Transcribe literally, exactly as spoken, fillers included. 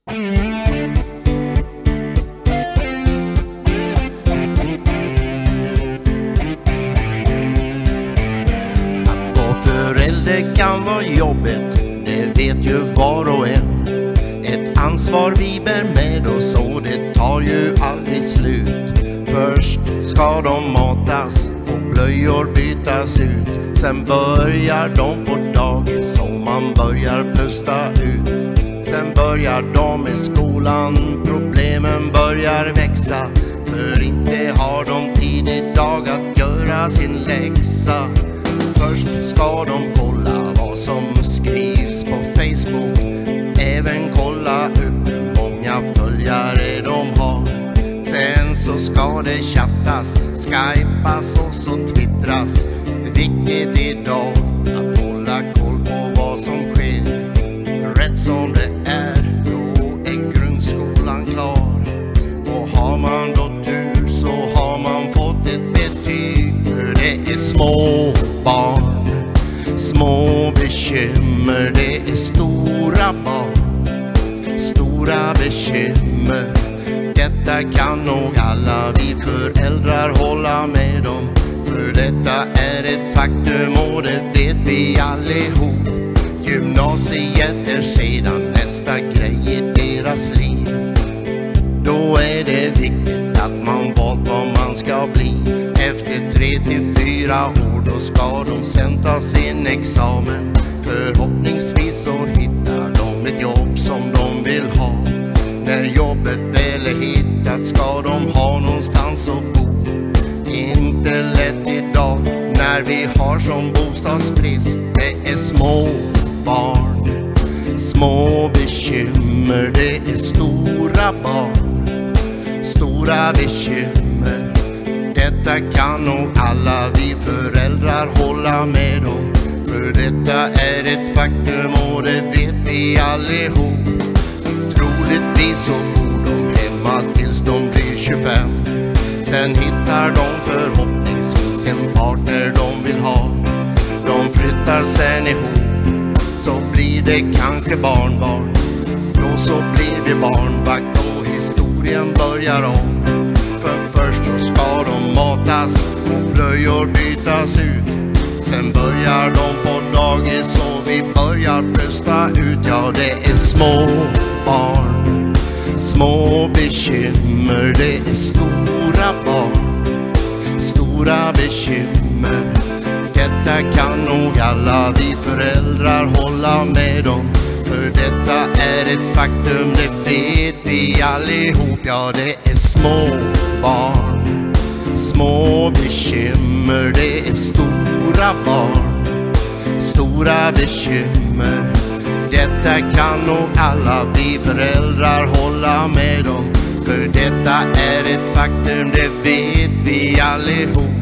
Att vara förälder kan vara jobbigt, det vet ju var och en. Ett ansvar vi bär med oss och det tar ju aldrig slut. Först ska de matas och blöjor bytas ut. Sen börjar de på dagis och man börjar pusta ut. Sen börjar de i skolan, problemen börjar växa. För inte har de tid idag att göra sin läxa. Först ska de kolla vad som skrivs på Facebook. Även kolla upp hur många följare de har. Sen så ska det chattas, skypas och så twittras. Viktigt idag att hålla koll på vad som sker. Rätt som det är, då är grundskolan klar. Och har man då tur så har man fått ett betyg. För det är små barn, små bekymmer. Det är stora barn, stora bekymmer. Detta kan nog alla vi föräldrar hålla med om. För detta är ett faktum och det vet vi allihop. Gymnasiet är sedan nästa grej i deras liv. Då är det viktigt att man valt vad man ska bli. Efter tre till fyra år då ska de sen ta sin examen. Förhoppningsvis så hittar de ett jobb som de vill ha. När jobbet väl är hittat ska de ha någonstans att bo. Inte lätt idag när vi har som bostadsbrist. Det är små barn, små bekymmer. Det är stora barn, stora bekymmer. Detta kan nog alla vi föräldrar hålla med om. För detta är ett faktum och det vet vi allihop. Troligtvis så bor de hemma tills de blir tjugofem. Sen hittar de förhoppningsvis en partner de vill ha. De flyttar sen ihop, så blir det kanske barnbarn. Då så blir det barnvakt och historien börjar om. För först så ska de matas och blöjor bytas ut. Sen börjar de på dagis och vi börjar pusta ut. Ja, det är små barn, små bekymmer. Det är stora barn, stora bekymmer. Detta kan nog alla vi föräldrar hålla med om. För detta är ett faktum, det vet vi allihop. Ja, det är små barn, små bekymmer. Det är stora barn, stora bekymmer. Detta kan nog alla vi föräldrar hålla med om. För detta är ett faktum, det vet vi allihop.